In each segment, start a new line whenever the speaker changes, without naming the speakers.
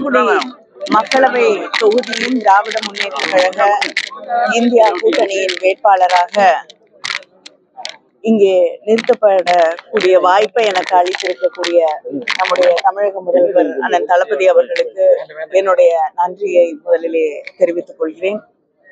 தூத்துக்குடி மக்களவை தொகுதியின் திராவிட முன்னேற்ற கழக இந்தியா கூட்டணியின் வேட்பாளராக இங்கே நிறுத்தப்படக்கூடிய வாய்ப்பை எனக்கு அளித்திருக்கக்கூடிய நம்முடைய தமிழக முதல்வர் அண்ணன் தளபதி அவர்களுக்கு என்னுடைய நன்றியை முதலிலே தெரிவித்துக் கொள்கிறேன்.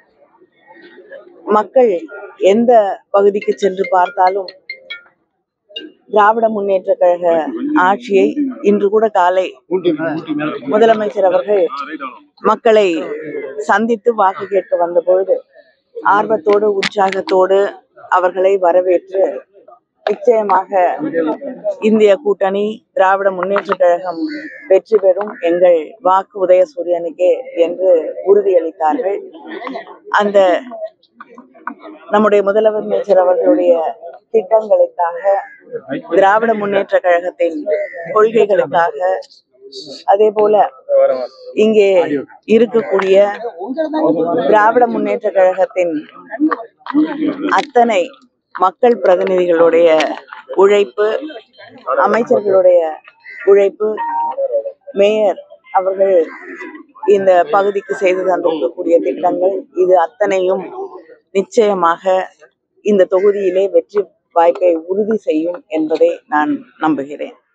மக்கள் எந்த பகுதிக்கு சென்று பார்த்தாலும் திராவிட முன்னேற்ற கழக ஆட்சியை இன்று கூட காலை முதலமைச்சர் அவர்கள் மக்களை சந்தித்து வாக்கு கேட்க வந்த பொழுது ஆர்வத்தோடு உற்சாகத்தோடு அவர்களை வரவேற்று நிச்சயமாக இந்திய கூட்டணி திராவிட முன்னேற்ற கழகம் வெற்றி பெறும், எங்கள் வாக்கு உதயசூரியனுக்கே என்று உறுதியளித்தார்கள். அந்த நம்முடைய முதலமைச்சர் அவர்களுடைய திட்டங்களுக்காக, திராவிட முன்னேற்ற கழகத்தின் கொள்கைகளுக்காக, அதே போல இங்கே இருக்கக்கூடிய திராவிட முன்னேற்ற கழகத்தின் அத்தனை மக்கள் பிரதிநிதிகளுடைய உழைப்பு, அமைச்சர்களுடைய உழைப்பு, மேயர் அவர்கள் இந்த பகுதிக்கு செய்து தந்திருக்கக்கூடிய திட்டங்கள், இது அத்தனையும் நிச்சயமாக இந்த தொகுதியிலே வெற்றி வாய்ப்பை உறுதி செய்யும் என்பதை நான் நம்புகிறேன்.